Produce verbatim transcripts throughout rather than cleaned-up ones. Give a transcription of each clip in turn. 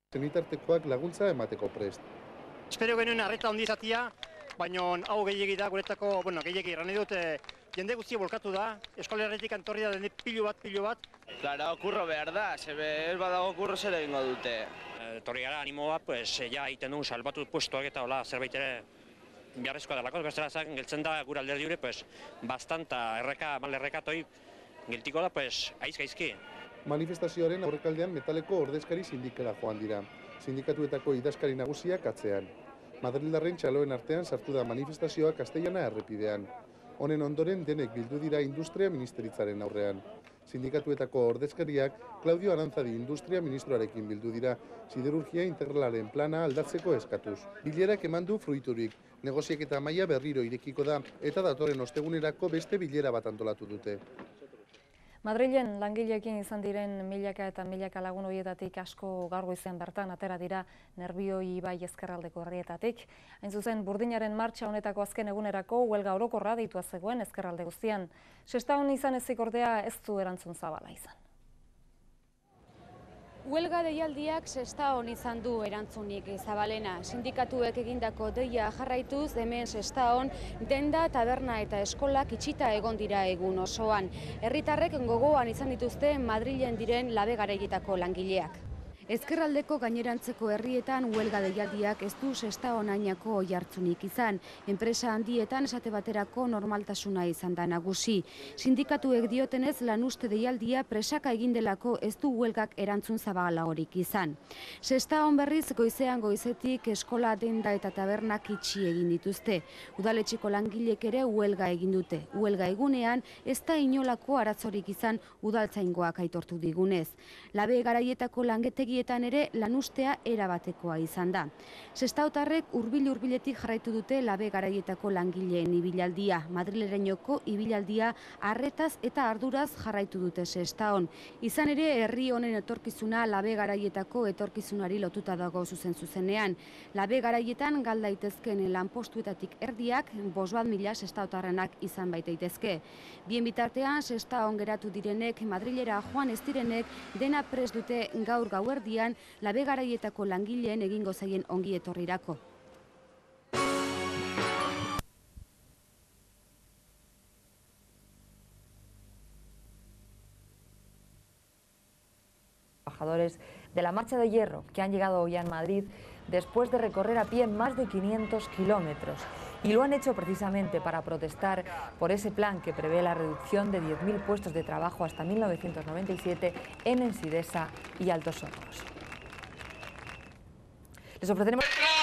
Senitartekoak laguntza emateko prest. Espero genuen arreta handi izatea, baina hau gehiegi da guretako, bueno, gehiegi erran dut, jende guztia bolkatu da, eskolerretik antorri da dene pilu bat, pilu bat. Klara, kurro behar da, zebe ez badago kurro zer egingo dute. Torri gara animoa, pues, ja egiten du salbatu puestoak eta hola, zerbait ere beharrezkoa delako, bestela zak, geltzen da gure alderdi hori, pues, bastanta erreka, mal errekatoi, geltiko da, pues, aiz gaizki. Manifestazioaren aurrekaldean metaleko ordezkari sindikala joan dira. Sindikatuetako idazkari nagusiak atzean. Madrildarren txaloen artean sartu da manifestazioa Castellana errepidean. Honen ondoren denek bildu dira industria ministeritzaren aurrean. Sindikatuetako ordezkariak Claudio Aranzadi industria ministroarekin bildu dira, siderurgia integralaren plana aldatzeko eskatuz. Bilerak eman du fruiturik, negoziaketa maila berriro irekiko da eta datorren ostegunerako beste bilera bat antolatu dute. Madrilen langileekin izan diren milaka eta milaka lagun horietatik asko gaur goizean bertan atera dira Nerbioi ibai ezkerraldeko herrietatik. Hain zuzen, burdinaren martxa honetako azken egunerako huelga orokorra deitua zegoen ezkerralde guztian. Sestaon izan ezik ordea ez du erantzun zabala izan. Huelga deialdiak Sestaon izan du erantzunik zabalena. Sindikatuek egindako deia jarraituz, hemen Sestaon denda, taberna eta eskolak itxita egon dira egun osoan. Herritarrek gogoan izan dituzte Madrilen diren labe garaietako langileak. Ezkerraldeko gainerantzeko herrietan huelga deialdiak ez du Sestaon ainako oihartzunik izan. Enpresa handietan esate baterako normaltasuna izan da nagusi. Sindikatuek diotenez lanuzte deialdia presaka egin delako ez du huelgak erantzun zabala horik izan. Sestaon berriz goizean goizetik eskola, denda eta tabernak itxi egin dituzte. Udaletxeko langilek ere huelga egin dute. Huelga egunean ez da inolako aratzorik izan udaltzaingoak aitortu digunez. Labe garaietako langetegi ere lanustea erabatekoa izan da. Sestaotarrek hurbil-hurbiletik jarraitu dute labe garaietako langileen ibilaldia. Madrilerenoko ibilaldia arretaz eta arduraz jarraitu dute Sestaon. Izan ere, herri honen etorkizuna labe garaietako etorkizunari lotuta dago zuzen zuzenean. Labe garaietan gal daitezken lanpostuetatik erdiak bost bat mila Sestaotarrenak izan baitaitezke. Bien bitartean, Sestaon geratu direnek, Madrilera joan ez direnek, dena prest dute gaur gauerdi labe garaietako langileen egingo zaien ongi etorrirako. Trabajadores de la Marcha de Hierro que han llegado hoy a Madrid después de recorrer a pie más de quinientos kilómetros. Y lo han hecho precisamente para protestar por ese plan que prevé la reducción de diez mil puestos de trabajo hasta mil novecientos noventa y siete en Ensidesa y Altos Hornos. Les ofreceremos...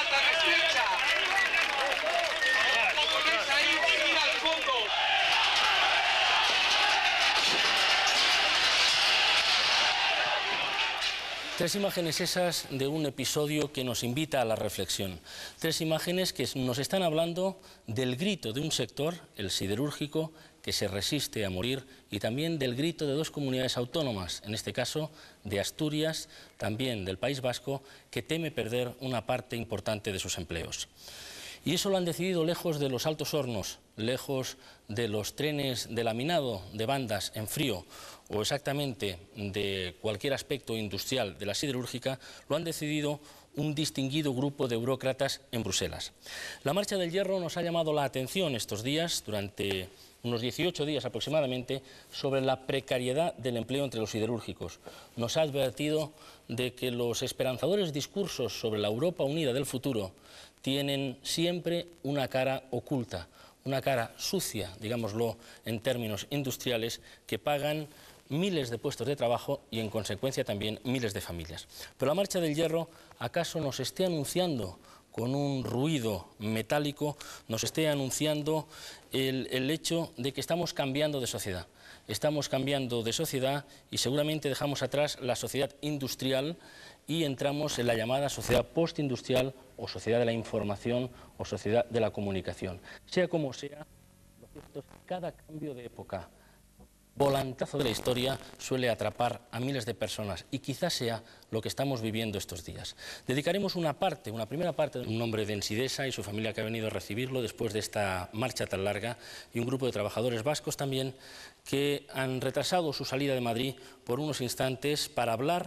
Tres imágenes esas de un episodio que nos invita a la reflexión. Tres imágenes que nos están hablando del grito de un sector, el siderúrgico, que se resiste a morir, y también del grito de dos comunidades autónomas, en este caso de Asturias, también del País Vasco, que teme perder una parte importante de sus empleos. Y eso lo han decidido lejos de los Altos Hornos, lejos de los trenes de laminado de bandas en frío o exactamente de cualquier aspecto industrial de la siderúrgica, lo han decidido un distinguido grupo de burócratas en Bruselas. La Marcha del Hierro nos ha llamado la atención estos días, durante unos dieciocho días aproximadamente, sobre la precariedad del empleo entre los siderúrgicos. Nos ha advertido de que los esperanzadores discursos sobre la Europa unida del futuro tienen siempre una cara oculta, una cara sucia, digámoslo en términos industriales, que pagan miles de puestos de trabajo y en consecuencia también miles de familias. Pero la Marcha del Hierro, ¿acaso nos esté anunciando con un ruido metálico, nos esté anunciando el, el hecho de que estamos cambiando de sociedad? Estamos cambiando de sociedad y seguramente dejamos atrás la sociedad industrial y entramos en la llamada sociedad postindustrial o sociedad de la información o sociedad de la comunicación. Sea como sea, lo cierto es que cada cambio de época, volantazo de la historia, suele atrapar a miles de personas y quizás sea lo que estamos viviendo estos días. Dedicaremos una parte, una primera parte, un hombre de Ensidesa y su familia que ha venido a recibirlo después de esta marcha tan larga, y un grupo de trabajadores vascos también que han retrasado su salida de Madrid por unos instantes para hablar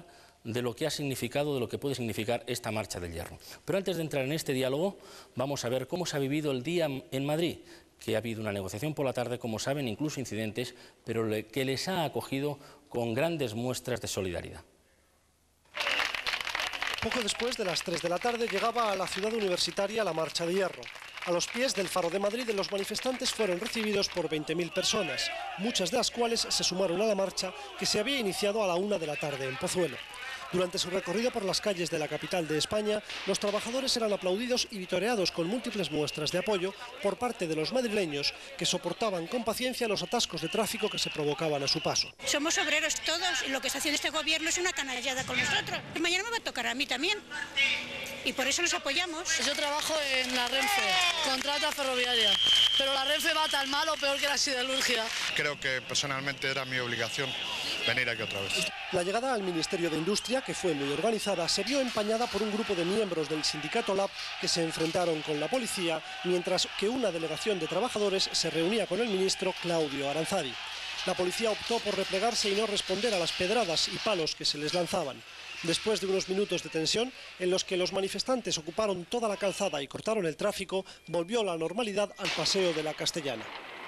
de lo que ha significado, de lo que puede significar esta marcha del hierro. Pero antes de entrar en este diálogo, vamos a ver cómo se ha vivido el día en Madrid, que ha habido una negociación por la tarde, como saben, incluso incidentes, pero que les ha acogido con grandes muestras de solidaridad. Poco después de las tres de la tarde llegaba a la ciudad universitaria la Marcha de Hierro. A los pies del Faro de Madrid, los manifestantes fueron recibidos por veinte mil personas, muchas de las cuales se sumaron a la marcha que se había iniciado a la una de la tarde en Pozuelo. Durante su recorrido por las calles de la capital de España, los trabajadores eran aplaudidos y vitoreados con múltiples muestras de apoyo por parte de los madrileños, que soportaban con paciencia los atascos de tráfico que se provocaban a su paso. Somos obreros todos y lo que está haciendo este gobierno es una canallada con nosotros. Mañana me va a tocar a mí también y por eso los apoyamos. Yo trabajo en la Renfe, contrata ferroviaria, pero la Renfe va tan mal o peor que la siderurgia. Creo que personalmente era mi obligación venir aquí otra vez. La llegada al Ministerio de Industria, que fue muy organizada, se vio empañada por un grupo de miembros del sindicato Lab que se enfrentaron con la policía, mientras que una delegación de trabajadores se reunía con el ministro Claudio Aranzadi. La policía optó por replegarse y no responder a las pedradas y palos que se les lanzaban. Después de unos minutos de tensión, en los que los manifestantes ocuparon toda la calzada y cortaron el tráfico, volvió la normalidad al paseo de la Castellana.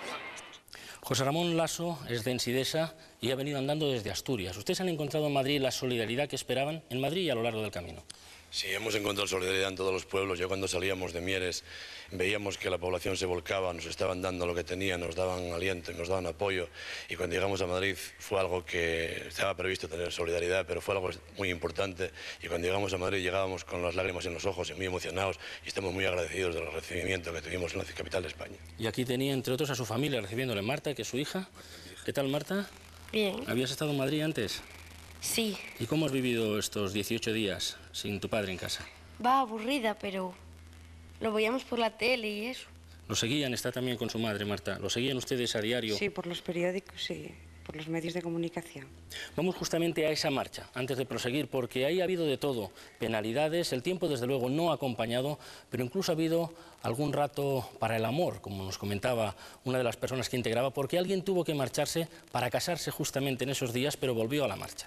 José Ramón Lasso es de Ensidesa y ha venido andando desde Asturias. ¿Ustedes han encontrado en Madrid la solidaridad que esperaban en Madrid y a lo largo del camino? Sí, hemos encontrado solidaridad en todos los pueblos. Yo cuando salíamos de Mieres veíamos que la población se volcaba, nos estaban dando lo que tenían, nos daban aliento, nos daban apoyo. Y cuando llegamos a Madrid fue algo que estaba previsto tener solidaridad, pero fue algo muy importante. Y cuando llegamos a Madrid llegábamos con las lágrimas en los ojos y muy emocionados y estamos muy agradecidos del recibimiento que tuvimos en la capital de España. Y aquí tenía entre otros a su familia recibiéndole, Marta, que es su hija. ¿Qué tal, Marta? Bien. ¿Habías estado en Madrid antes? Sí. ¿Y cómo has vivido estos dieciocho días sin tu padre en casa? Va aburrida, pero lo veíamos por la tele y eso. ¿Lo seguían? Está también con su madre, Marta. ¿Lo seguían ustedes a diario? Sí, por los periódicos, sí, por los medios de comunicación. Vamos justamente a esa marcha, antes de proseguir, porque ahí ha habido de todo. Penalidades, el tiempo desde luego no ha acompañado, pero incluso ha habido algún rato para el amor, como nos comentaba una de las personas que integraba, porque alguien tuvo que marcharse para casarse justamente en esos días, pero volvió a la marcha.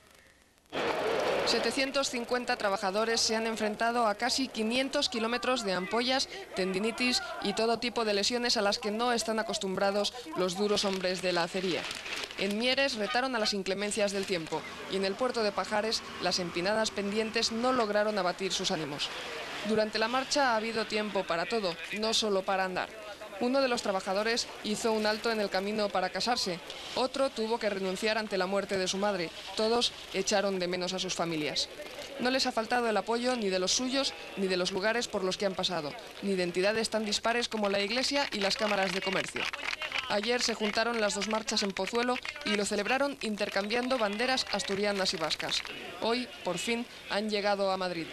setecientos cincuenta trabajadores se han enfrentado a casi quinientos kilómetros de ampollas, tendinitis y todo tipo de lesiones a las que no están acostumbrados los duros hombres de la acería. En Mieres retaron a las inclemencias del tiempo y en el puerto de Pajares las empinadas pendientes no lograron abatir sus ánimos. Durante la marcha ha habido tiempo para todo, no solo para andar. Uno de los trabajadores hizo un alto en el camino para casarse, otro tuvo que renunciar ante la muerte de su madre, todos echaron de menos a sus familias. No les ha faltado el apoyo ni de los suyos ni de los lugares por los que han pasado, ni de entidades tan dispares como la Iglesia y las cámaras de comercio. Ayer se juntaron las dos marchas en Pozuelo y lo celebraron intercambiando banderas asturianas y vascas. Hoy, por fin, han llegado a Madrid.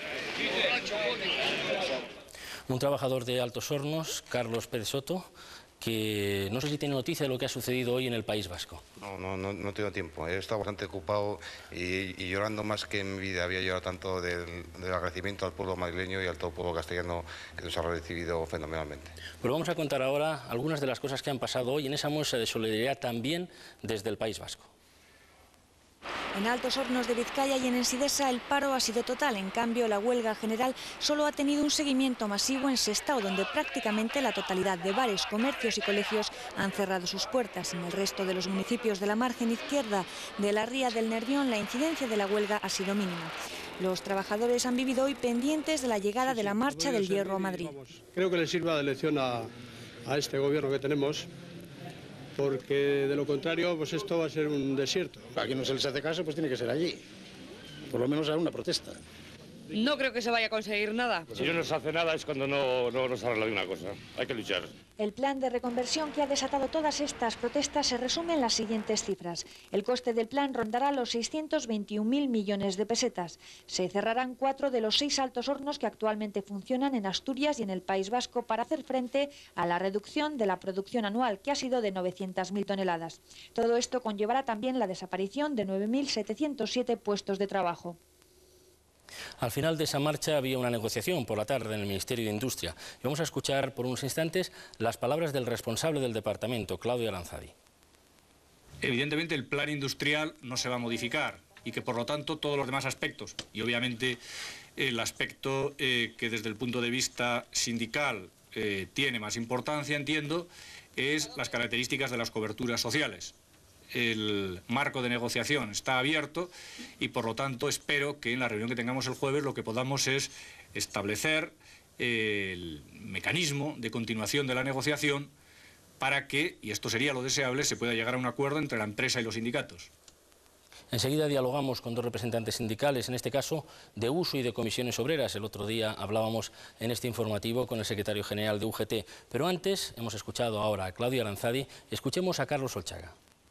Un trabajador de Altos Hornos, Carlos Pérez Soto, que no sé si tiene noticia de lo que ha sucedido hoy en el País Vasco. No, no, no, no tengo tiempo. He estado bastante ocupado y, y llorando más que en mi vida había llorado tanto del, del agradecimiento al pueblo madrileño y al todo pueblo castellano que nos ha recibido fenomenalmente. Pero vamos a contar ahora algunas de las cosas que han pasado hoy en esa muestra de solidaridad también desde el País Vasco. En Altos Hornos de Vizcaya y en Ensidesa el paro ha sido total. En cambio, la huelga general solo ha tenido un seguimiento masivo en Sestao, donde prácticamente la totalidad de bares, comercios y colegios han cerrado sus puertas. En el resto de los municipios de la margen izquierda de la ría del Nervión, la incidencia de la huelga ha sido mínima. Los trabajadores han vivido hoy pendientes de la llegada sí, sí, de la Marcha del Hierro a Madrid. Vamos, creo que le sirva de lección a, a este gobierno que tenemos, porque de lo contrario pues esto va a ser un desierto. Aquí no se les hace caso, pues tiene que ser allí. Por lo menos a una protesta. No creo que se vaya a conseguir nada. Si no nos hace nada es cuando no, no nos arregla de una cosa. Hay que luchar. El plan de reconversión que ha desatado todas estas protestas se resume en las siguientes cifras. El coste del plan rondará los seiscientos veintiún mil millones de pesetas. Se cerrarán cuatro de los seis altos hornos que actualmente funcionan en Asturias y en el País Vasco para hacer frente a la reducción de la producción anual, que ha sido de novecientas mil toneladas. Todo esto conllevará también la desaparición de nueve mil setecientos siete puestos de trabajo. Al final de esa marcha había una negociación por la tarde en el Ministerio de Industria. Y vamos a escuchar por unos instantes las palabras del responsable del departamento, Claudio Aranzadi. Evidentemente el plan industrial no se va a modificar. y que por lo tanto todos los demás aspectos, y obviamente el aspecto eh, que desde el punto de vista sindical eh, tiene más importancia, entiendo, es las características de las coberturas sociales. El marco de negociación está abierto y por lo tanto espero que en la reunión que tengamos el jueves lo que podamos es establecer el mecanismo de continuación de la negociación para que, y esto sería lo deseable, se pueda llegar a un acuerdo entre la empresa y los sindicatos. Enseguida dialogamos con dos representantes sindicales, en este caso de U S O y de Comisiones Obreras. El otro día hablábamos en este informativo con el secretario general de U G T. Pero antes hemos escuchado ahora a Claudia Aranzadi. Escuchemos a Carlos Olchaga.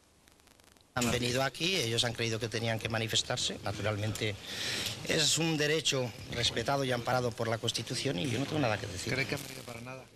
Han venido aquí, ellos han creído que tenían que manifestarse. Naturalmente es un derecho respetado y amparado por la Constitución y yo no tengo nada que decir. ¿Cree que no sirve para nada?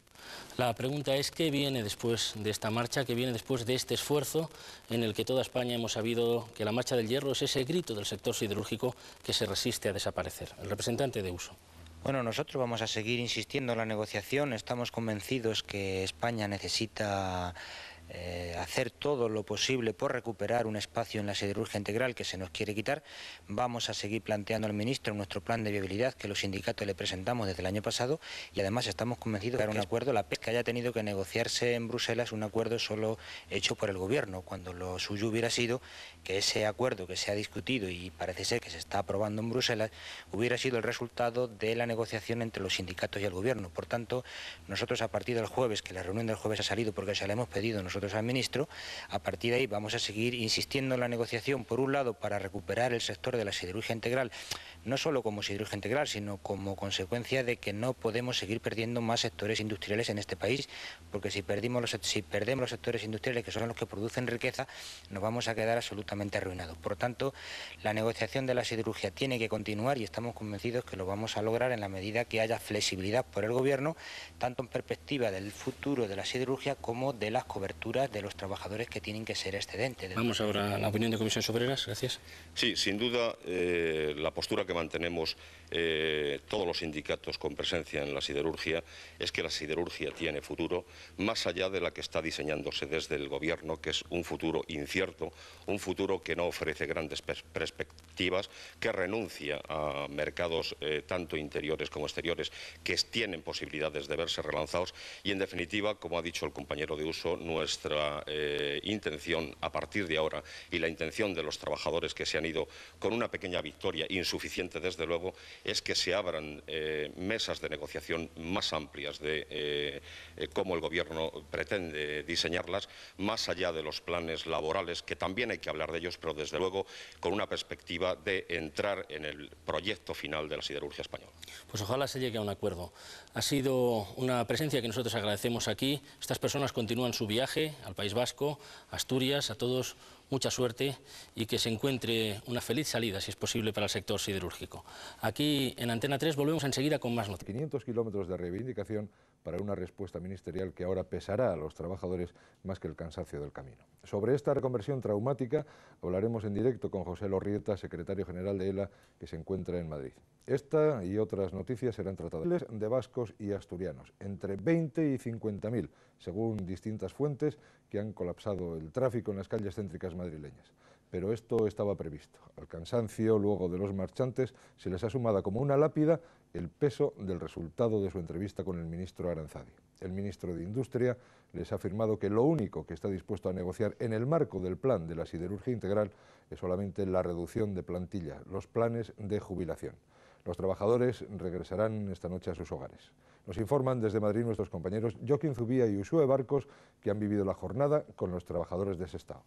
La pregunta es qué viene después de esta marcha, qué viene después de este esfuerzo en el que toda España hemos sabido que la Marcha del Hierro es ese grito del sector siderúrgico que se resiste a desaparecer. El representante de U S O. Bueno, nosotros vamos a seguir insistiendo en la negociación. Estamos convencidos que España necesita Eh, hacer todo lo posible por recuperar un espacio en la siderurgia integral que se nos quiere quitar. Vamos a seguir planteando al ministro nuestro plan de viabilidad que los sindicatos le presentamos desde el año pasado y además estamos convencidos de que un acuerdo, la pesca haya tenido que negociarse en Bruselas un acuerdo solo hecho por el gobierno, cuando lo suyo hubiera sido que ese acuerdo que se ha discutido y parece ser que se está aprobando en Bruselas hubiera sido el resultado de la negociación entre los sindicatos y el gobierno. Por tanto, nosotros a partir del jueves, que la reunión del jueves ha salido porque se la hemos pedido nosotros al ministro, a partir de ahí vamos a seguir insistiendo en la negociación, por un lado, para recuperar el sector de la siderurgia integral, no solo como siderurgia integral, sino como consecuencia de que no podemos seguir perdiendo más sectores industriales en este país, porque si, perdimos los, si perdemos los sectores industriales, que son los que producen riqueza, nos vamos a quedar absolutamente arruinados. Por tanto, la negociación de la siderurgia tiene que continuar y estamos convencidos que lo vamos a lograr en la medida que haya flexibilidad por el gobierno, tanto en perspectiva del futuro de la siderurgia como de las coberturas de los trabajadores que tienen que ser excedentes. Vamos ahora a la opinión de Comisiones Obreras. Gracias. Sí, sin duda, eh, la postura que mantenemos eh, todos los sindicatos con presencia en la siderurgia es que la siderurgia tiene futuro, más allá de la que está diseñándose desde el Gobierno, que es un futuro incierto, un futuro que no ofrece grandes pers perspectivas, que renuncia a mercados eh, tanto interiores como exteriores que tienen posibilidades de verse relanzados y, en definitiva, como ha dicho el compañero de U S O, nuestra Nuestra eh, intención a partir de ahora y la intención de los trabajadores que se han ido con una pequeña victoria, insuficiente desde luego, es que se abran eh, mesas de negociación más amplias de eh, eh, cómo el Gobierno pretende diseñarlas, más allá de los planes laborales, que también hay que hablar de ellos, pero desde luego con una perspectiva de entrar en el proyecto final de la siderurgia española. Pues ojalá se llegue a un acuerdo. Ha sido una presencia que nosotros agradecemos aquí. Estas personas continúan su viaje al País Vasco, Asturias, a todos mucha suerte y que se encuentre una feliz salida, si es posible, para el sector siderúrgico. Aquí en Antena tres volvemos enseguida con más noticias. quinientos kilómetros de reivindicación para una respuesta ministerial que ahora pesará a los trabajadores más que el cansancio del camino. Sobre esta reconversión traumática hablaremos en directo con José Lorrieta, secretario general de E L A, que se encuentra en Madrid. Esta y otras noticias serán tratadas de vascos y asturianos, entre veinte y cincuenta mil, según distintas fuentes que han colapsado el tráfico en las calles céntricas madrileñas. Pero esto estaba previsto. Al cansancio luego de los marchantes se les ha sumado como una lápida el peso del resultado de su entrevista con el ministro Aranzadi. El ministro de Industria les ha afirmado que lo único que está dispuesto a negociar en el marco del plan de la siderurgia integral es solamente la reducción de plantilla, los planes de jubilación. Los trabajadores regresarán esta noche a sus hogares. Nos informan desde Madrid nuestros compañeros Joaquín Zubía y Uxue Barcos, que han vivido la jornada con los trabajadores de Sestao.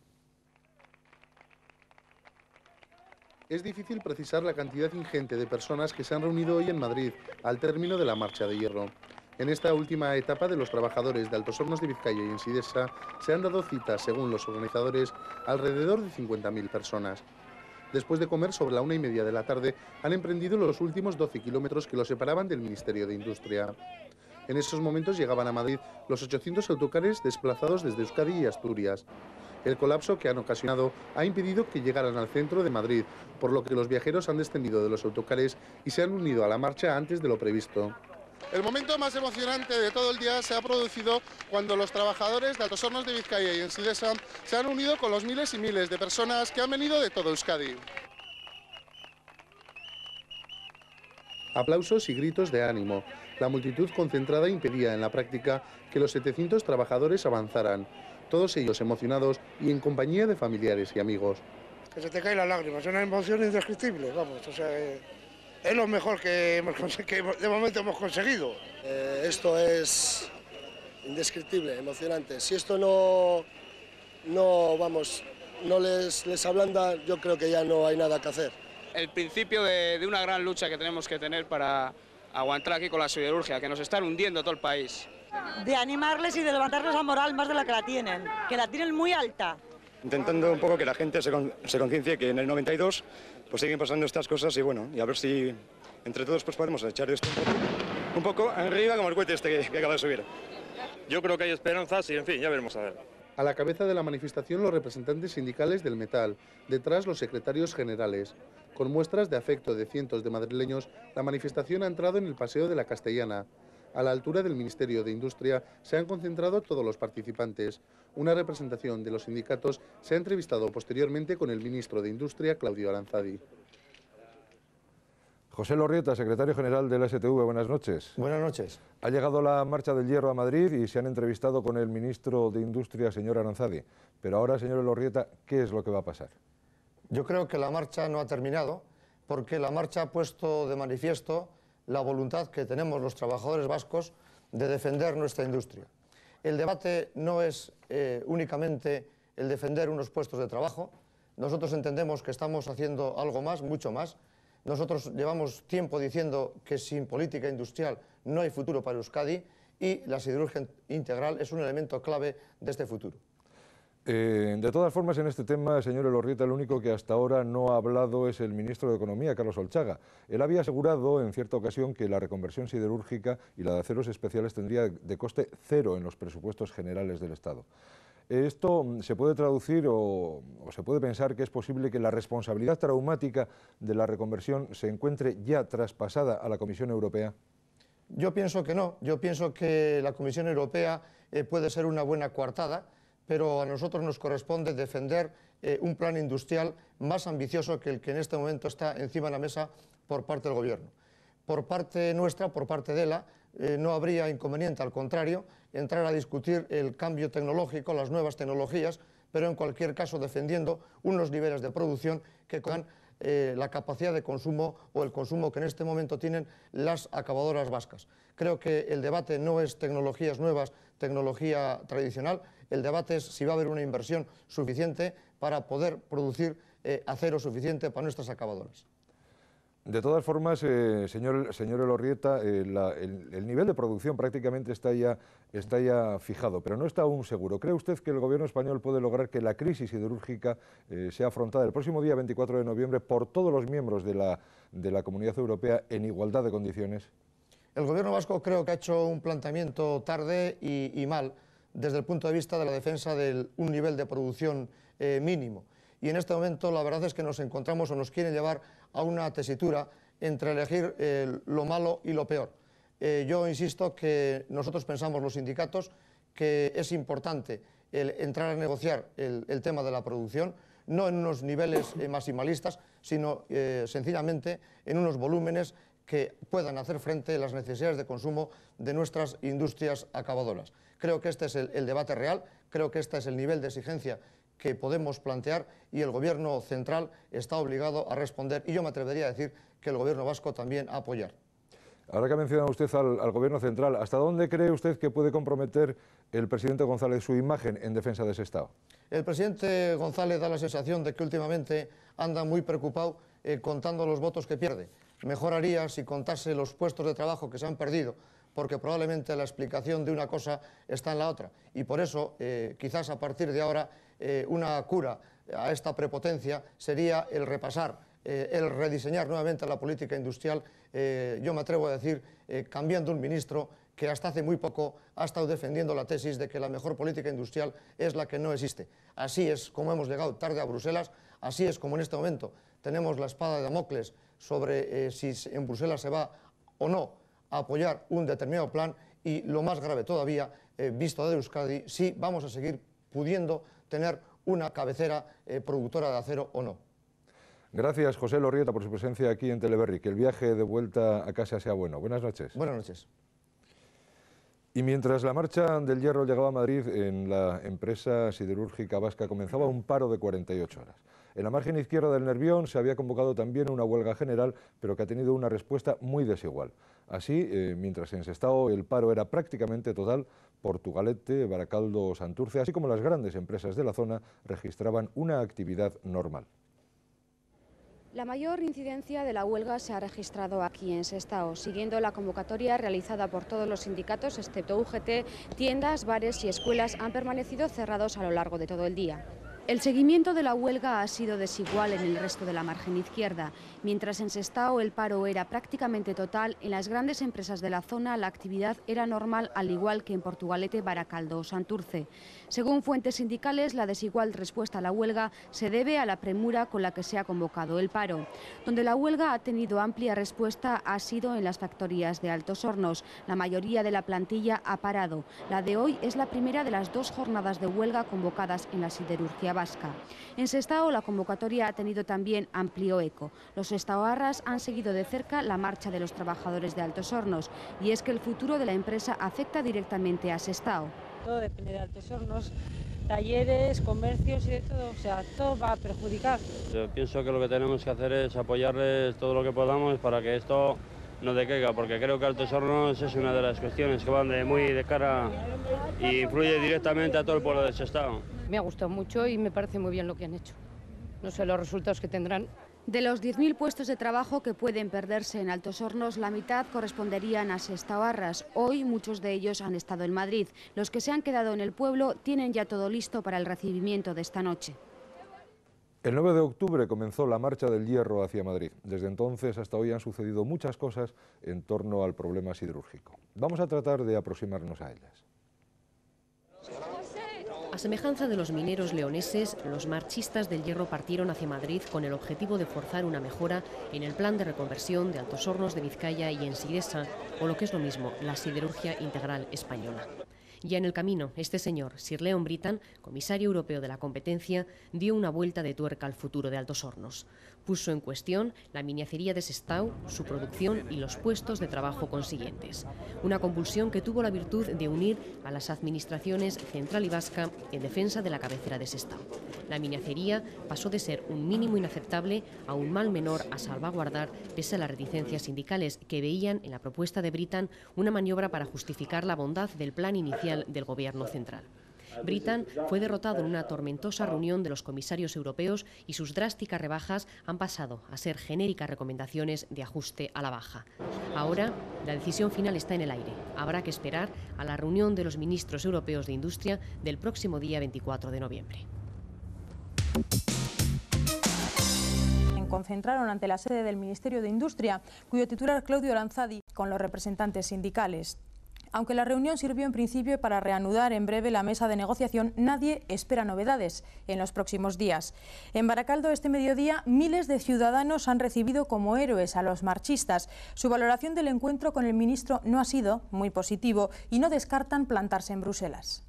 Es difícil precisar la cantidad ingente de personas que se han reunido hoy en Madrid al término de la Marcha de Hierro. En esta última etapa de los trabajadores de Altos Hornos de Vizcaya y Ensidesa se han dado citas, según los organizadores, alrededor de cincuenta mil personas. Después de comer sobre la una y media de la tarde, han emprendido los últimos doce kilómetros que los separaban del Ministerio de Industria. En esos momentos llegaban a Madrid los ochocientos autocares desplazados desde Euskadi y Asturias. El colapso que han ocasionado ha impedido que llegaran al centro de Madrid, por lo que los viajeros han descendido de los autocares y se han unido a la marcha antes de lo previsto. El momento más emocionante de todo el día se ha producido cuando los trabajadores de Altos Hornos de Vizcaya y Ensidesa se han unido con los miles y miles de personas que han venido de todo Euskadi. Aplausos y gritos de ánimo. La multitud concentrada impedía en la práctica que los setecientos trabajadores avanzaran, todos ellos emocionados y en compañía de familiares y amigos. Que se te caen las lágrimas, es una emoción indescriptible, vamos, o sea, eh, es lo mejor que, hemos, que de momento hemos conseguido. Eh, esto es indescriptible, emocionante. Si esto no, no vamos, no les, les ablanda, yo creo que ya no hay nada que hacer. El principio de, de una gran lucha que tenemos que tener para aguantar aquí con la siderurgia, que nos están hundiendo todo el país. De animarles y de levantarles la moral más de la que la tienen, que la tienen muy alta. Intentando un poco que la gente se, con, se conciencie que en el noventa y dos pues siguen pasando estas cosas y bueno, y a ver si entre todos pues podemos echar esto un poco, un poco arriba como el cohete este que, que acaba de subir. Yo creo que hay esperanzas y en fin, ya veremos a ver. A la cabeza de la manifestación los representantes sindicales del metal, detrás los secretarios generales. Con muestras de afecto de cientos de madrileños, la manifestación ha entrado en el Paseo de la Castellana. A la altura del Ministerio de Industria se han concentrado todos los participantes. Una representación de los sindicatos se ha entrevistado posteriormente con el ministro de Industria, Claudio Aranzadi. José Lorrieta, secretario general de la S T V, buenas noches. Buenas noches. Ha llegado la Marcha del Hierro a Madrid y se han entrevistado con el ministro de Industria, señor Aranzadi. Pero ahora, señor Lorrieta, ¿qué es lo que va a pasar? Yo creo que la marcha no ha terminado, porque la marcha ha puesto de manifiesto la voluntad que tenemos los trabajadores vascos de defender nuestra industria. El debate no es eh, únicamente el defender unos puestos de trabajo. Nosotros entendemos que estamos haciendo algo más, mucho más. Nosotros llevamos tiempo diciendo que sin política industrial no hay futuro para Euskadi y la siderurgia integral es un elemento clave de este futuro. Eh, de todas formas, en este tema, señor Elorrieta, el único que hasta ahora no ha hablado es el ministro de Economía, Carlos Olchaga. Él había asegurado en cierta ocasión que la reconversión siderúrgica y la de aceros especiales tendría de coste cero en los presupuestos generales del Estado. Esto se puede traducir o, o se puede pensar que es posible que la responsabilidad traumática de la reconversión se encuentre ya traspasada a la Comisión Europea. Yo pienso que no. Yo pienso que la Comisión Europea eh, puede ser una buena coartada, pero a nosotros nos corresponde defender eh, un plan industrial más ambicioso que el que en este momento está encima de la mesa por parte del Gobierno. Por parte nuestra, por parte de ELA, eh, no habría inconveniente, al contrario, entrar a discutir el cambio tecnológico, las nuevas tecnologías, pero en cualquier caso defendiendo unos niveles de producción que con eh, la capacidad de consumo o el consumo que en este momento tienen las acabadoras vascas. Creo que el debate no es tecnologías nuevas, tecnología tradicional. El debate es si va a haber una inversión suficiente para poder producir eh, acero suficiente para nuestras acabadoras. De todas formas, eh, señor, señor Elorrieta, eh, la, el, el nivel de producción prácticamente está ya, está ya fijado, pero no está aún seguro. ¿Cree usted que el Gobierno español puede lograr que la crisis siderúrgica eh, sea afrontada el próximo día veinticuatro de noviembre por todos los miembros de la, de la Comunidad Europea en igualdad de condiciones? El Gobierno vasco creo que ha hecho un planteamiento tarde y, y mal desde el punto de vista de la defensa de un nivel de producción eh, mínimo. Y en este momento la verdad es que nos encontramos o nos quieren llevar a una tesitura entre elegir eh, lo malo y lo peor. Eh, yo insisto que nosotros pensamos los sindicatos que es importante el entrar a negociar el, el tema de la producción, no en unos niveles eh, maximalistas, sino eh, sencillamente en unos volúmenes que puedan hacer frente a las necesidades de consumo de nuestras industrias acabadoras. Creo que este es el, el debate real, creo que este es el nivel de exigencia que podemos plantear y el Gobierno central está obligado a responder y yo me atrevería a decir que el Gobierno vasco también a apoyar. Ahora que ha mencionado usted al, al Gobierno central, ¿hasta dónde cree usted que puede comprometer el presidente González su imagen en defensa de ese Estado? El presidente González da la sensación de que últimamente anda muy preocupado eh, contando los votos que pierde. Mejor haría si contase los puestos de trabajo que se han perdido, porque probablemente la explicación de una cosa está en la otra. Y por eso, eh, quizás a partir de ahora, eh, una cura a esta prepotencia sería el repasar, eh, el rediseñar nuevamente la política industrial. Eh, yo me atrevo a decir, eh, cambiando un ministro que hasta hace muy poco ha estado defendiendo la tesis de que la mejor política industrial es la que no existe. Así es como hemos llegado tarde a Bruselas, así es como en este momento tenemos la espada de Damocles sobre eh, si en Bruselas se va o no a apoyar un determinado plan y, lo más grave todavía, eh, visto de Euskadi, si vamos a seguir pudiendo tener una cabecera eh, productora de acero o no. Gracias, José Lorrieta, por su presencia aquí en Teleberri. Que el viaje de vuelta a casa sea bueno. Buenas noches. Buenas noches. Y mientras la marcha del hierro llegaba a Madrid, en la empresa siderúrgica vasca comenzaba un paro de cuarenta y ocho horas. En la margen izquierda del Nervión se había convocado también una huelga general, pero que ha tenido una respuesta muy desigual. Así, eh, mientras en Sestao el paro era prácticamente total, Portugalete, Baracaldo, Santurce, así como las grandes empresas de la zona, registraban una actividad normal. La mayor incidencia de la huelga se ha registrado aquí en Sestao, siguiendo la convocatoria realizada por todos los sindicatos, excepto U G T. Tiendas, bares y escuelas han permanecido cerrados a lo largo de todo el día. El seguimiento de la huelga ha sido desigual en el resto de la margen izquierda. Mientras en Sestao el paro era prácticamente total, en las grandes empresas de la zona la actividad era normal, al igual que en Portugalete, Baracaldo o Santurce. Según fuentes sindicales, la desigual respuesta a la huelga se debe a la premura con la que se ha convocado el paro. Donde la huelga ha tenido amplia respuesta ha sido en las factorías de Altos Hornos. La mayoría de la plantilla ha parado. La de hoy es la primera de las dos jornadas de huelga convocadas en la siderurgia vasca. En Sestao la convocatoria ha tenido también amplio eco. Los sestaoarras han seguido de cerca la marcha de los trabajadores de Altos Hornos, y es que el futuro de la empresa afecta directamente a Sestao. Todo depende de Altos Hornos, talleres, comercios y de todo, o sea, todo va a perjudicar. Yo pienso que lo que tenemos que hacer es apoyarles todo lo que podamos para que esto no decaiga, porque creo que Altos Hornos es una de las cuestiones que van de muy de cara y influye directamente a todo el pueblo de Sestao. Me ha gustado mucho y me parece muy bien lo que han hecho. No sé los resultados que tendrán. De los diez mil puestos de trabajo que pueden perderse en Altos Hornos, la mitad corresponderían a sestaoarras. Hoy muchos de ellos han estado en Madrid. Los que se han quedado en el pueblo tienen ya todo listo para el recibimiento de esta noche. El nueve de octubre comenzó la Marcha del Hierro hacia Madrid. Desde entonces hasta hoy han sucedido muchas cosas en torno al problema siderúrgico. Vamos a tratar de aproximarnos a ellas. A semejanza de los mineros leoneses, los marchistas del hierro partieron hacia Madrid con el objetivo de forzar una mejora en el plan de reconversión de Altos Hornos de Vizcaya y en Sidesa, o lo que es lo mismo, la siderurgia integral española. Ya en el camino, este señor, Sir Leon Brittan, comisario europeo de la competencia, dio una vuelta de tuerca al futuro de Altos Hornos. Puso en cuestión la miniacería de Sestao, su producción y los puestos de trabajo consiguientes. Una convulsión que tuvo la virtud de unir a las administraciones central y vasca en defensa de la cabecera de Sestao. La miniacería pasó de ser un mínimo inaceptable a un mal menor a salvaguardar, pese a las reticencias sindicales que veían en la propuesta de Brittan una maniobra para justificar la bondad del plan inicial del gobierno central. Brittan fue derrotado en una tormentosa reunión de los comisarios europeos y sus drásticas rebajas han pasado a ser genéricas recomendaciones de ajuste a la baja. Ahora, la decisión final está en el aire. Habrá que esperar a la reunión de los ministros europeos de Industria del próximo día veinticuatro de noviembre. Concentraron ante la sede del Ministerio de Industria, cuyo titular Claudio Aranzadi, con los representantes sindicales. Aunque la reunión sirvió en principio para reanudar en breve la mesa de negociación, nadie espera novedades en los próximos días. En Baracaldo, este mediodía, miles de ciudadanos han recibido como héroes a los marchistas. Su valoración del encuentro con el ministro no ha sido muy positivo y no descartan plantarse en Bruselas.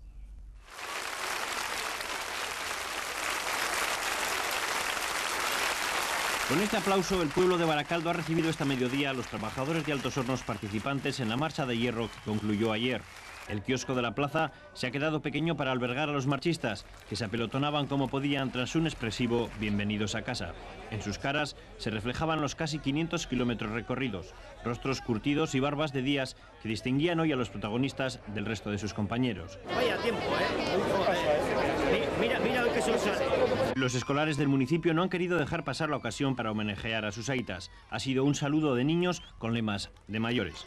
Con este aplauso, el pueblo de Baracaldo ha recibido esta mediodía a los trabajadores de Altos Hornos participantes en la marcha de hierro que concluyó ayer. El kiosco de la plaza se ha quedado pequeño para albergar a los marchistas, que se apelotonaban como podían tras un expresivo «bienvenidos a casa». En sus caras se reflejaban los casi quinientos kilómetros recorridos, rostros curtidos y barbas de días que distinguían hoy a los protagonistas del resto de sus compañeros. Vaya tiempo, ¿eh? Mira, mira lo que se sale. Los escolares del municipio no han querido dejar pasar la ocasión para homenajear a sus aitas. Ha sido un saludo de niños con lemas de mayores.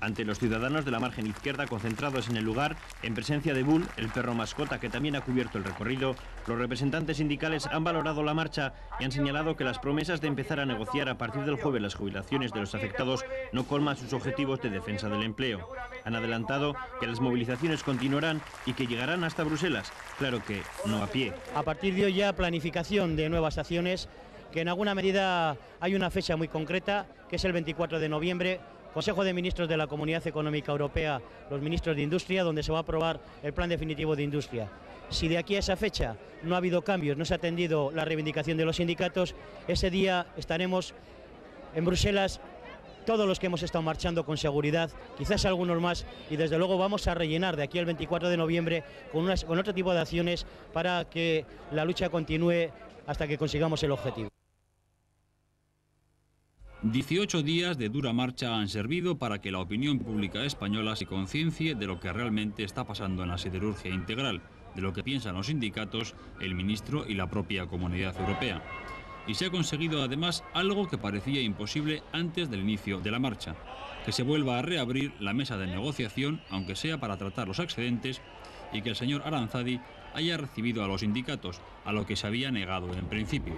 ante los ciudadanos de la margen izquierda concentrados en el lugar, en presencia de Bull, el perro mascota que también ha cubierto el recorrido, los representantes sindicales han valorado la marcha y han señalado que las promesas de empezar a negociar a partir del jueves las jubilaciones de los afectados no colman sus objetivos de defensa del empleo. Han adelantado que las movilizaciones continuarán y que llegarán hasta Bruselas, claro que no a pie. A partir de hoy ya planificación de nuevas acciones, que en alguna medida hay una fecha muy concreta, que es el veinticuatro de noviembre, Consejo de Ministros de la Comunidad Económica Europea, los ministros de Industria, donde se va a aprobar el Plan Definitivo de Industria. Si de aquí a esa fecha no ha habido cambios, no se ha atendido la reivindicación de los sindicatos, ese día estaremos en Bruselas todos los que hemos estado marchando con seguridad, quizás algunos más, y desde luego vamos a rellenar de aquí al veinticuatro de noviembre con, unas, con otro tipo de acciones para que la lucha continúe hasta que consigamos el objetivo. dieciocho días de dura marcha han servido para que la opinión pública española se conciencie de lo que realmente está pasando en la siderurgia integral, de lo que piensan los sindicatos, el ministro y la propia Comunidad Europea. Y se ha conseguido además algo que parecía imposible antes del inicio de la marcha, que se vuelva a reabrir la mesa de negociación, aunque sea para tratar los excedentes, y que el señor Aranzadi haya recibido a los sindicatos, a lo que se había negado en principio.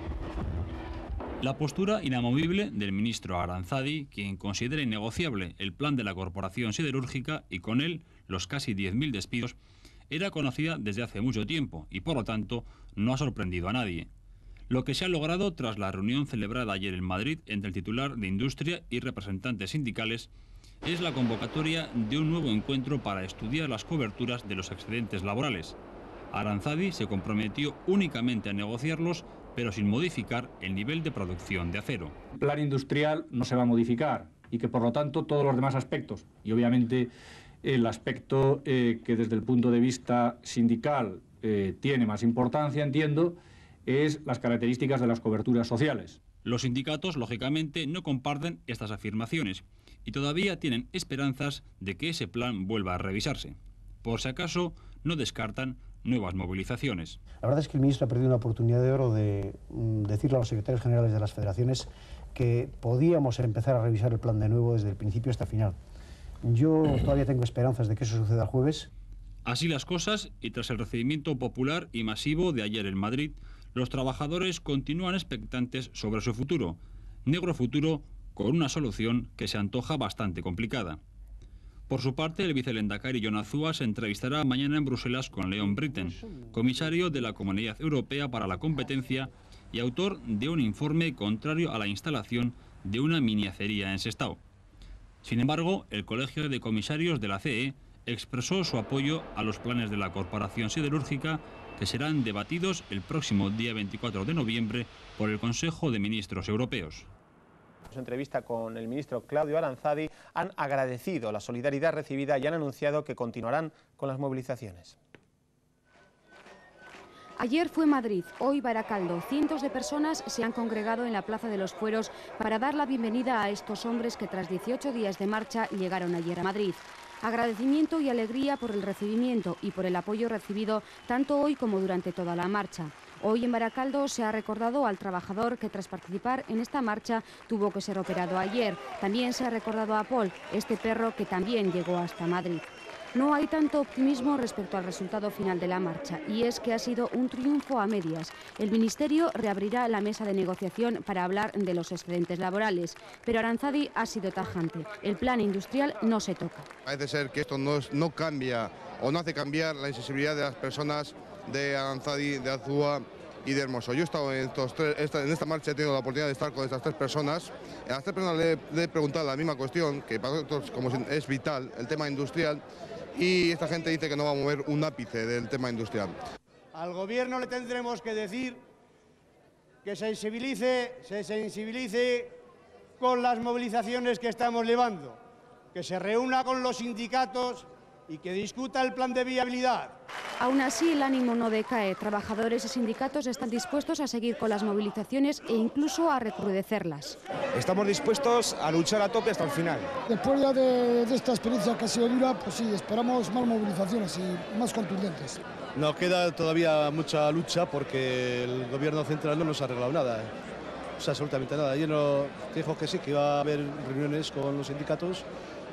La postura inamovible del ministro Aranzadi, quien considera innegociable el plan de la corporación siderúrgica y con él los casi diez mil despidos, era conocida desde hace mucho tiempo y por lo tanto no ha sorprendido a nadie. Lo que se ha logrado tras la reunión celebrada ayer en Madrid entre el titular de Industria y representantes sindicales es la convocatoria de un nuevo encuentro para estudiar las coberturas de los excedentes laborales. Aranzadi se comprometió únicamente a negociarlos, pero sin modificar el nivel de producción de acero. El plan industrial no se va a modificar y que por lo tanto todos los demás aspectos, y obviamente el aspecto eh, que desde el punto de vista sindical eh, tiene más importancia, entiendo, es las características de las coberturas sociales. Los sindicatos, lógicamente, no comparten estas afirmaciones y todavía tienen esperanzas de que ese plan vuelva a revisarse. Por si acaso, no descartan nuevas movilizaciones. La verdad es que el ministro ha perdido una oportunidad de oro de mm, decirle a los secretarios generales de las federaciones que podíamos empezar a revisar el plan de nuevo desde el principio hasta el final. Yo todavía tengo esperanzas de que eso suceda el jueves. Así las cosas, y tras el recibimiento popular y masivo de ayer en Madrid, los trabajadores continúan expectantes sobre su futuro, negro futuro con una solución que se antoja bastante complicada. Por su parte, el vicelendakari Jon Azúa se entrevistará mañana en Bruselas con Leon Britten, comisario de la Comunidad Europea para la Competencia y autor de un informe contrario a la instalación de una mini acería en Sestao. Sin embargo, el Colegio de Comisarios de la C E expresó su apoyo a los planes de la Corporación Siderúrgica que serán debatidos el próximo día veinticuatro de noviembre por el Consejo de Ministros Europeos. En su entrevista con el ministro Claudio Aranzadi han agradecido la solidaridad recibida y han anunciado que continuarán con las movilizaciones. Ayer fue Madrid, hoy Baracaldo. Cientos de personas se han congregado en la Plaza de los Fueros para dar la bienvenida a estos hombres que tras dieciocho días de marcha llegaron ayer a Madrid. Agradecimiento y alegría por el recibimiento y por el apoyo recibido tanto hoy como durante toda la marcha. Hoy en Baracaldo se ha recordado al trabajador que tras participar en esta marcha tuvo que ser operado ayer. También se ha recordado a Paul, este perro que también llegó hasta Madrid. No hay tanto optimismo respecto al resultado final de la marcha, y es que ha sido un triunfo a medias. El Ministerio reabrirá la mesa de negociación para hablar de los excedentes laborales, pero Aranzadi ha sido tajante. El plan industrial no se toca. Parece ser que esto no, no cambia o no hace cambiar la insensibilidad de las personas de Aranzadi, de Azúa y de Hermoso. Yo he estado en, estos tres, esta, en esta marcha, he tenido la oportunidad de estar con estas tres personas. A las tres personas le, le he preguntado la misma cuestión, que para nosotros como es vital, el tema industrial, y esta gente dice que no va a mover un ápice del tema industrial. Al gobierno le tendremos que decir que sensibilice, se sensibilice con las movilizaciones que estamos llevando, que se reúna con los sindicatos y que discuta el plan de viabilidad. Aún así, el ánimo no decae. Trabajadores y sindicatos están dispuestos a seguir con las movilizaciones e incluso a recrudecerlas. Estamos dispuestos a luchar a tope hasta el final. Después ya de, de esta experiencia que ha sido dura, pues sí, esperamos más movilizaciones y más contundentes. Nos queda todavía mucha lucha porque el gobierno central no nos ha arreglado nada. O sea, absolutamente nada. Ayer nos dijo que sí, que iba a haber reuniones con los sindicatos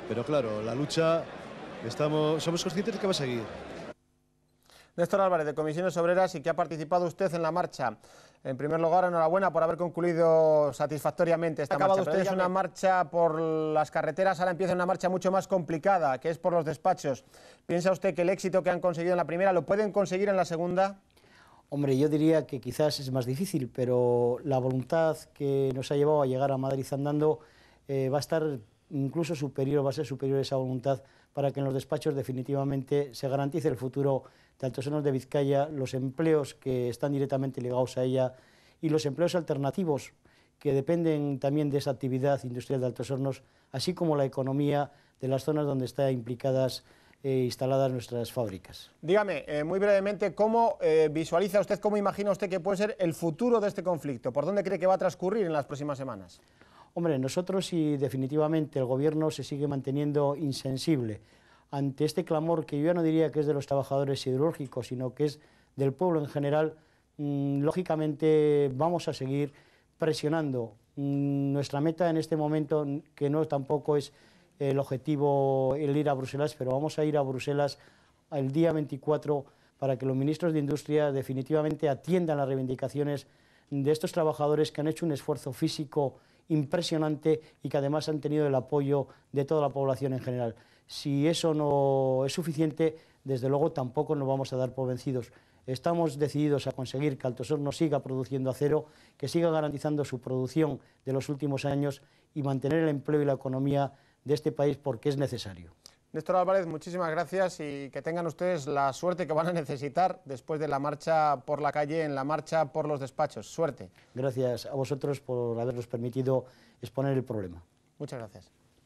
pero claro, la lucha, estamos, somos conscientes de que va a seguir. Néstor Álvarez, de Comisiones Obreras, y que ha participado usted en la marcha. En primer lugar, enhorabuena por haber concluido satisfactoriamente esta marcha. Ha acabado ustedes una marcha por las carreteras, ahora empieza una marcha mucho más complicada, que es por los despachos. ¿Piensa usted que el éxito que han conseguido en la primera lo pueden conseguir en la segunda? Hombre, yo diría que quizás es más difícil, pero la voluntad que nos ha llevado a llegar a Madrid andando eh, va a estar incluso superior, va a ser superior esa voluntad para que en los despachos definitivamente se garantice el futuro de Altos Hornos de Vizcaya, los empleos que están directamente ligados a ella y los empleos alternativos que dependen también de esa actividad industrial de Altos Hornos, así como la economía de las zonas donde están implicadas e instaladas nuestras fábricas. Dígame, eh, muy brevemente, ¿cómo eh, visualiza usted, cómo imagina usted que puede ser el futuro de este conflicto? ¿Por dónde cree que va a transcurrir en las próximas semanas? Hombre, nosotros y definitivamente el Gobierno se sigue manteniendo insensible ante este clamor que yo ya no diría que es de los trabajadores siderúrgicos, sino que es del pueblo en general. Mmm, lógicamente vamos a seguir presionando. Mmm, nuestra meta en este momento, que no tampoco es el objetivo el ir a Bruselas, pero vamos a ir a Bruselas el día veinticuatro para que los ministros de Industria definitivamente atiendan las reivindicaciones de estos trabajadores que han hecho un esfuerzo físico impresionante y que además han tenido el apoyo de toda la población en general. Si eso no es suficiente, desde luego tampoco nos vamos a dar por vencidos. Estamos decididos a conseguir que Altos Hornos siga produciendo acero, que siga garantizando su producción de los últimos años y mantener el empleo y la economía de este país porque es necesario. Néstor Álvarez, muchísimas gracias y que tengan ustedes la suerte que van a necesitar después de la marcha por la calle, en la marcha por los despachos. Suerte. Gracias a vosotros por habernos permitido exponer el problema. Muchas gracias.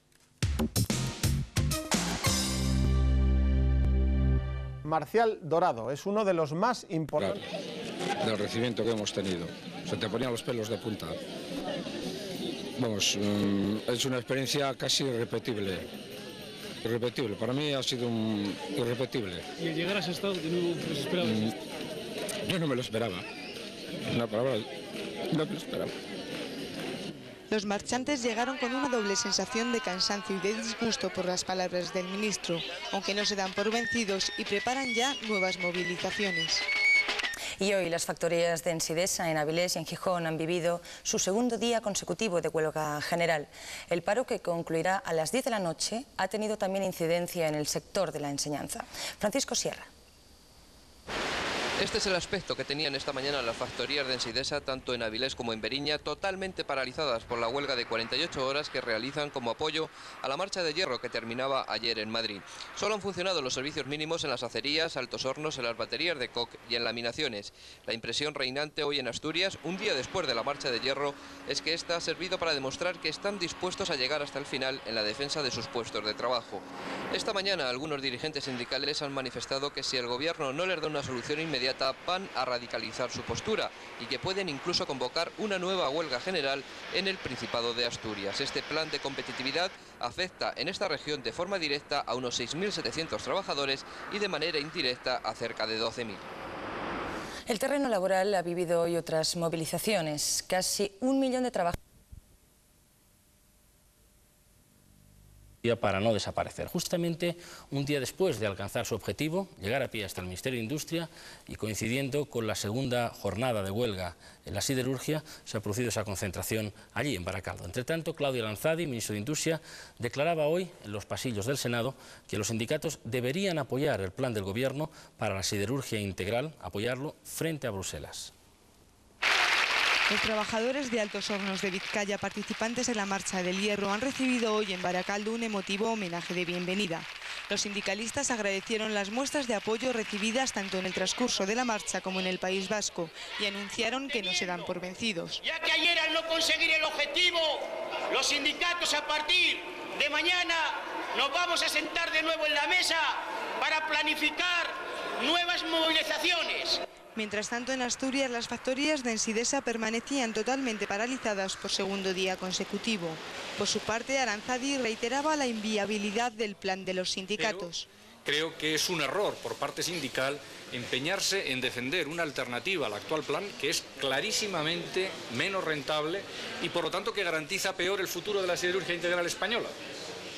Marcial Dorado es uno de los más importantes. Claro, del recibimiento que hemos tenido. Se te ponían los pelos de punta. Vamos, es una experiencia casi irrepetible. Irrepetible, para mí ha sido un irrepetible. ¿Y al llegar a ese estado de nuevo qué esperabas? Mm, yo no me lo esperaba. Una palabra, no me lo esperaba. Los marchantes llegaron con una doble sensación de cansancio y de disgusto por las palabras del ministro, aunque no se dan por vencidos y preparan ya nuevas movilizaciones. Y hoy las factorías de Ensidesa en Avilés y en Gijón han vivido su segundo día consecutivo de huelga general. El paro, que concluirá a las diez de la noche, ha tenido también incidencia en el sector de la enseñanza. Francisco Sierra. Este es el aspecto que tenían esta mañana las factorías de Ensidesa, tanto en Avilés como en Beriña, totalmente paralizadas por la huelga de cuarenta y ocho horas que realizan como apoyo a la marcha de hierro que terminaba ayer en Madrid. Solo han funcionado los servicios mínimos en las acerías, Altos Hornos, en las baterías de coque y en laminaciones. La impresión reinante hoy en Asturias, un día después de la marcha de hierro, es que esta ha servido para demostrar que están dispuestos a llegar hasta el final en la defensa de sus puestos de trabajo. Esta mañana algunos dirigentes sindicales han manifestado que si el gobierno no les da una solución inmediata, van a radicalizar su postura y que pueden incluso convocar una nueva huelga general en el Principado de Asturias. Este plan de competitividad afecta en esta región de forma directa a unos seis mil setecientos trabajadores y de manera indirecta a cerca de doce mil. El terreno laboral ha vivido hoy otras movilizaciones. Casi un millón de trabajadores para no desaparecer. Justamente un día después de alcanzar su objetivo, llegar a pie hasta el Ministerio de Industria, y coincidiendo con la segunda jornada de huelga en la siderurgia, se ha producido esa concentración allí en Baracaldo. Entre tanto, Claudio Aranzadi, ministro de Industria, declaraba hoy en los pasillos del Senado que los sindicatos deberían apoyar el plan del Gobierno para la siderurgia integral, apoyarlo frente a Bruselas. Los trabajadores de Altos Hornos de Vizcaya, participantes en la Marcha del Hierro, han recibido hoy en Baracaldo un emotivo homenaje de bienvenida. Los sindicalistas agradecieron las muestras de apoyo recibidas tanto en el transcurso de la marcha como en el País Vasco y anunciaron que no se dan por vencidos. Ya que ayer, al no conseguir el objetivo, los sindicatos a partir de mañana nos vamos a sentar de nuevo en la mesa para planificar nuevas movilizaciones. Mientras tanto, en Asturias, las factorías de Ensidesa permanecían totalmente paralizadas por segundo día consecutivo. Por su parte, Aranzadi reiteraba la inviabilidad del plan de los sindicatos. Pero creo que es un error por parte sindical empeñarse en defender una alternativa al actual plan que es clarísimamente menos rentable y, por lo tanto, que garantiza peor el futuro de la siderurgia integral española.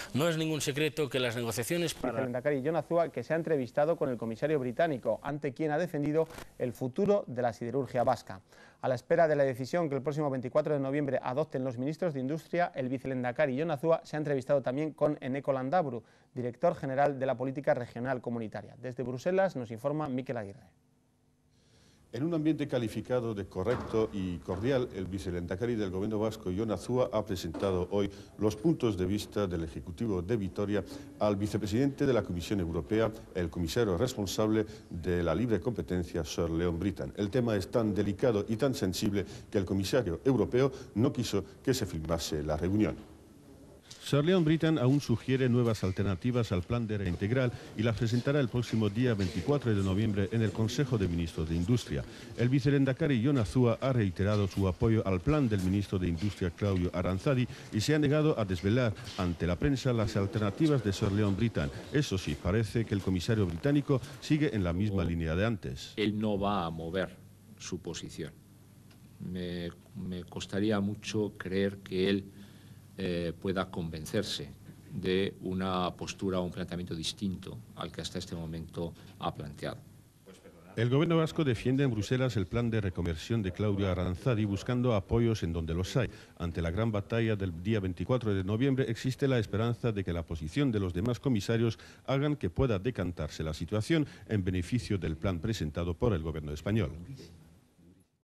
No es ningún secreto que las negociaciones para... El Lehendakari Jon Azúa, que se ha entrevistado con el comisario británico, ante quien ha defendido el futuro de la siderurgia vasca. A la espera de la decisión que el próximo veinticuatro de noviembre adopten los ministros de Industria, el vicelehendakari Jon Azúa se ha entrevistado también con Eneko Landaburu, director general de la Política Regional Comunitaria. Desde Bruselas nos informa Mikel Aguirre. En un ambiente calificado de correcto y cordial, el vicelehendakari del Gobierno vasco, Jon Azúa, ha presentado hoy los puntos de vista del Ejecutivo de Vitoria al vicepresidente de la Comisión Europea, el comisario responsable de la libre competencia, Sir Leon Brittan. El tema es tan delicado y tan sensible que el comisario europeo no quiso que se filmase la reunión. Sir Leon Brittan aún sugiere nuevas alternativas al plan de reintegral y las presentará el próximo día veinticuatro de noviembre en el Consejo de Ministros de Industria. El vicelehendakari Jon Azúa ha reiterado su apoyo al plan del ministro de Industria, Claudio Aranzadi, y se ha negado a desvelar ante la prensa las alternativas de Sir Leon Brittan. Eso sí, parece que el comisario británico sigue en la misma línea de antes. Él no va a mover su posición. Me, me costaría mucho creer que él Eh, pueda convencerse de una postura o un planteamiento distinto al que hasta este momento ha planteado. El gobierno vasco defiende en Bruselas el plan de reconversión de Claudio Aranzadi buscando apoyos en donde los hay. Ante la gran batalla del día veinticuatro de noviembre existe la esperanza de que la posición de los demás comisarios hagan que pueda decantarse la situación en beneficio del plan presentado por el gobierno español.